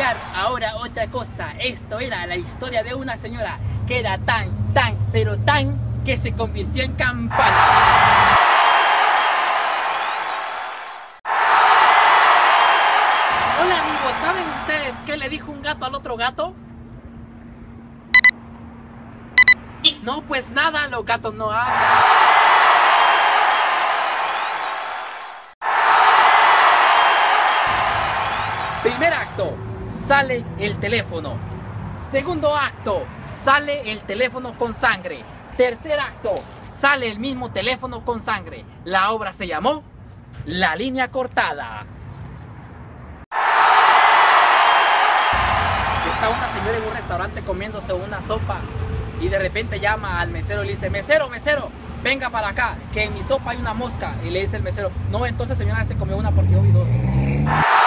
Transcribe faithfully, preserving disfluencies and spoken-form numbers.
explicar ahora otra cosa. Esto era la historia de una señora que era tan, tan, pero tan que se convirtió en campana. Hola amigos, ¿saben ustedes qué le dijo un gato al otro gato? No, pues nada, los gatos no hablan. Primer acto, sale el teléfono. Segundo acto, sale el teléfono con sangre. Tercer acto, sale el mismo teléfono con sangre. La obra se llamó La Línea Cortada. Está una señora en un restaurante comiéndose una sopa y de repente llama al mesero y le dice: mesero, mesero, venga para acá, que en mi sopa hay una mosca. Y le dice el mesero: no, entonces señora se comió una porque yo vi dos.